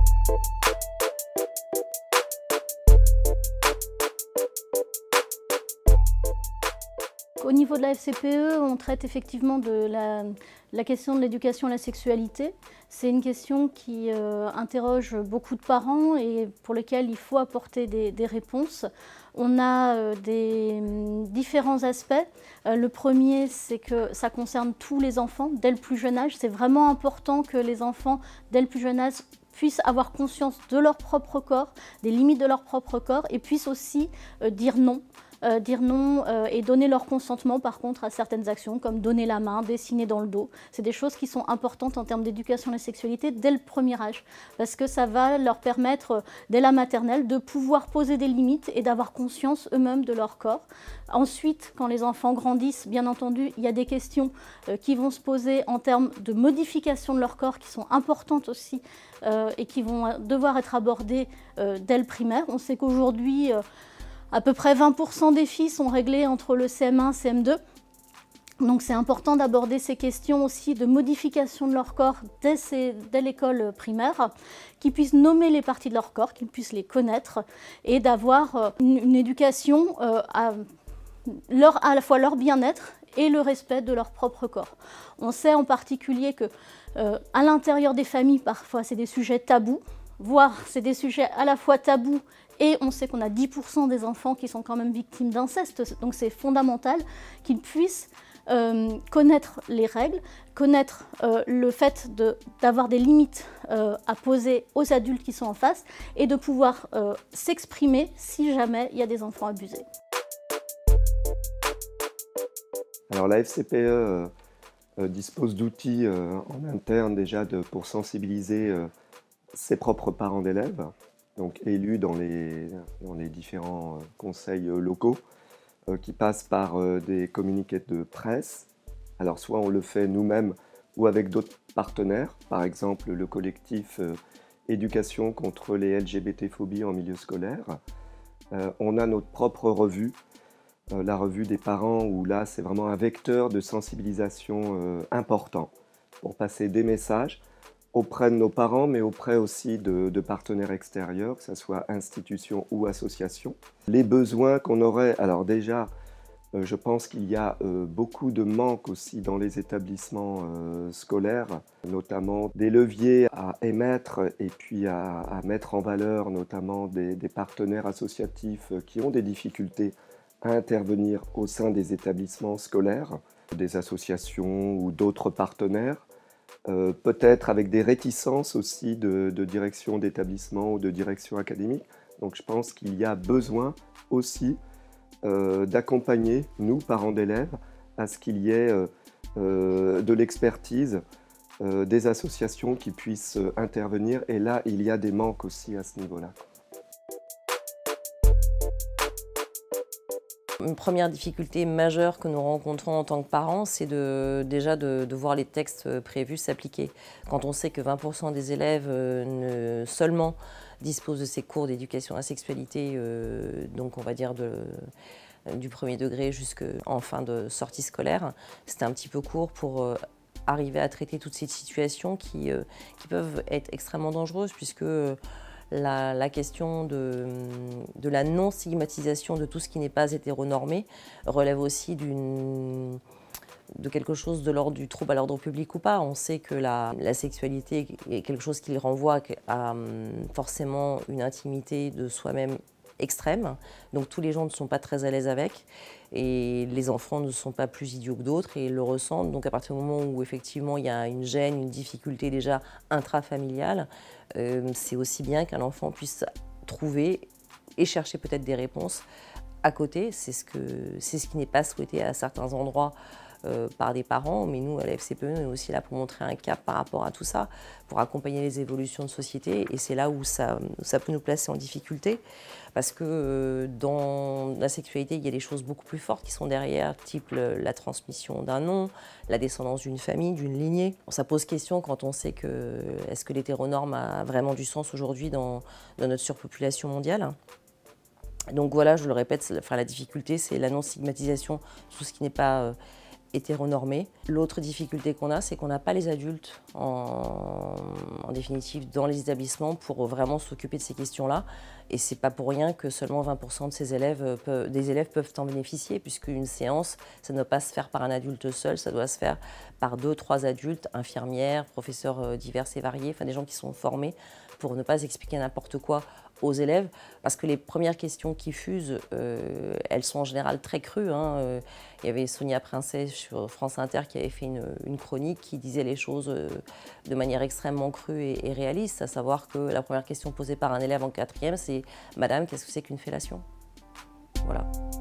Au niveau de la FCPE, on traite effectivement de la question de l'éducation à la sexualité. C'est une question qui interroge beaucoup de parents et pour lesquels il faut apporter des réponses. On a des différents aspects. Le premier, c'est que ça concerne tous les enfants dès le plus jeune âge. C'est vraiment important que les enfants, dès le plus jeune âge, puissent avoir conscience de leur propre corps, des limites de leur propre corps et puissent aussi dire non. Et donner leur consentement par contre à certaines actions comme donner la main, dessiner dans le dos. C'est des choses qui sont importantes en termes d'éducation à la sexualité dès le premier âge parce que ça va leur permettre dès la maternelle de pouvoir poser des limites et d'avoir conscience eux-mêmes de leur corps. Ensuite, quand les enfants grandissent, bien entendu, il y a des questions qui vont se poser en termes de modification de leur corps qui sont importantes aussi et qui vont devoir être abordées dès le primaire. On sait qu'aujourd'hui, à peu près 20% des filles sont réglées entre le CM1 et CM2. Donc c'est important d'aborder ces questions aussi de modification de leur corps dès l'école primaire, qu'ils puissent nommer les parties de leur corps, qu'ils puissent les connaître et d'avoir une éducation à la fois leur bien-être et le respect de leur propre corps. On sait en particulier que à l'intérieur des familles, parfois c'est des sujets tabous, voire c'est des sujets à la fois tabous et on sait qu'on a 10% des enfants qui sont quand même victimes d'inceste, donc c'est fondamental qu'ils puissent connaître les règles, connaître le fait d'avoir des limites à poser aux adultes qui sont en face et de pouvoir s'exprimer si jamais il y a des enfants abusés. Alors la FCPE dispose d'outils en interne déjà pour sensibiliser ses propres parents d'élèves, donc élus dans les différents conseils locaux, qui passent par des communiqués de presse. Alors soit on le fait nous-mêmes ou avec d'autres partenaires, par exemple le collectif Éducation contre les LGBT-phobies en milieu scolaire. On a notre propre revue, la revue des parents, où là c'est vraiment un vecteur de sensibilisation important pour passer des messages auprès de nos parents, mais auprès aussi de partenaires extérieurs, que ce soit institutions ou associations. Les besoins qu'on aurait, alors déjà, je pense qu'il y a beaucoup de manques aussi dans les établissements scolaires, notamment des leviers à émettre et puis à mettre en valeur, notamment des partenaires associatifs qui ont des difficultés à intervenir au sein des établissements scolaires, des associations ou d'autres partenaires. Peut-être avec des réticences aussi de direction d'établissement ou de direction académique. Donc je pense qu'il y a besoin aussi d'accompagner, nous, parents d'élèves, à ce qu'il y ait de l'expertise, des associations qui puissent intervenir. Et là, il y a des manques aussi à ce niveau-là. Une première difficulté majeure que nous rencontrons en tant que parents, c'est déjà de voir les textes prévus s'appliquer. Quand on sait que 20% des élèves seulement disposent de ces cours d'éducation à la sexualité, donc on va dire du premier degré jusqu'en fin de sortie scolaire, c'était un petit peu court pour arriver à traiter toutes ces situations qui peuvent être extrêmement dangereuses, puisque la question de la non-stigmatisation de tout ce qui n'est pas hétéronormé relève aussi de quelque chose de l'ordre du trouble à l'ordre public ou pas. On sait que la sexualité est quelque chose qui renvoie à forcément une intimité de soi-même extrême, donc tous les gens ne sont pas très à l'aise avec, et les enfants ne sont pas plus idiots que d'autres et le ressentent. Donc à partir du moment où effectivement il y a une gêne, une difficulté déjà intrafamiliale, c'est aussi bien qu'un enfant puisse trouver et chercher peut-être des réponses à côté. C'est ce qui n'est pas souhaité à certains endroits par des parents, mais nous, à la FCPE, on est aussi là pour montrer un cap par rapport à tout ça, pour accompagner les évolutions de société, et c'est là où ça peut nous placer en difficulté, parce que dans la sexualité, il y a des choses beaucoup plus fortes qui sont derrière, type la transmission d'un nom, la descendance d'une famille, d'une lignée. Ça pose question quand on sait que, est-ce que l'hétéronorme a vraiment du sens aujourd'hui dans notre surpopulation mondiale ? Donc voilà, je le répète, la difficulté, c'est la non-stigmatisation, tout ce qui n'est pas hétéronormés. L'autre difficulté qu'on a, c'est qu'on n'a pas les adultes, en définitive, dans les établissements pour vraiment s'occuper de ces questions-là. Et c'est pas pour rien que seulement 20% de des élèves peuvent en bénéficier, puisqu'une séance, ça ne doit pas se faire par un adulte seul, ça doit se faire par 2-3 adultes, infirmières, professeurs divers et variés, enfin des gens qui sont formés pour ne pas expliquer n'importe quoi aux élèves, parce que les premières questions qui fusent, elles sont en général très crues. Il y avait Sonia Princet sur France Inter qui avait fait une chronique qui disait les choses de manière extrêmement crue et réaliste, à savoir que la première question posée par un élève en 4e, c'est « Madame, qu'est-ce que c'est qu'une fellation ?» Voilà.